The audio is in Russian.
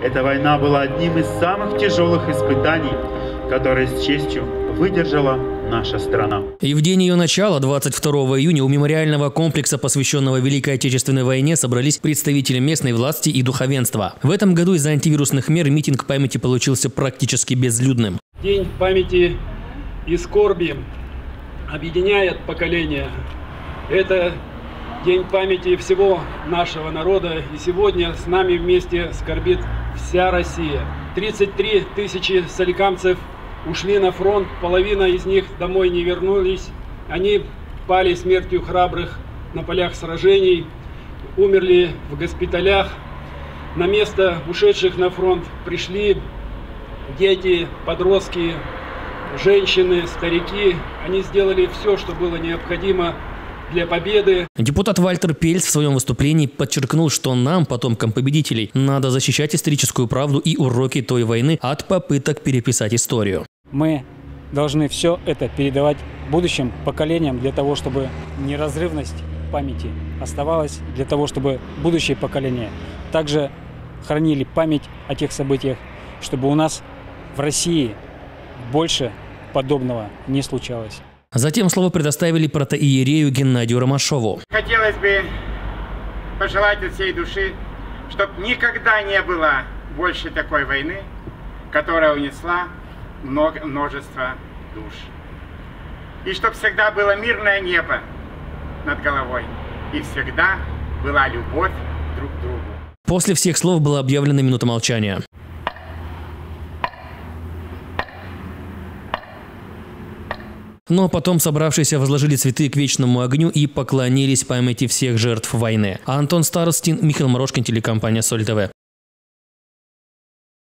Эта война была одним из самых тяжелых испытаний, которые с честью выдержала наша страна. И в день ее начала, 22 июня, у мемориального комплекса, посвященного Великой Отечественной войне, собрались представители местной власти и духовенства. В этом году из-за антивирусных мер митинг памяти получился практически безлюдным. День памяти и скорби объединяет поколения. Это день памяти всего нашего народа. И сегодня с нами вместе скорбит вся Россия. 33 тысячи соликамцев ушли на фронт, половина из них домой не вернулись. Они пали смертью храбрых на полях сражений, умерли в госпиталях. На место ушедших на фронт пришли дети, подростки, женщины, старики. Они сделали все, что было необходимо для победы. Депутат Вальтер Пельц в своем выступлении подчеркнул, что нам, потомкам победителей, надо защищать историческую правду и уроки той войны от попыток переписать историю. Мы должны все это передавать будущим поколениям для того, чтобы неразрывность памяти оставалась, для того, чтобы будущие поколения также хранили память о тех событиях, чтобы у нас в России больше подобного не случалось. Затем слово предоставили протоиерею Геннадию Ромашову. Хотелось бы пожелать от всей души, чтобы никогда не было больше такой войны, которая унесла множество душ. И чтобы всегда было мирное небо над головой, и всегда была любовь друг к другу. После всех слов была объявлена минута молчания. Но потом собравшиеся возложили цветы к вечному огню и поклонились памяти всех жертв войны. Антон Старостин, Михаил Морошкин, телекомпания Соль ТВ.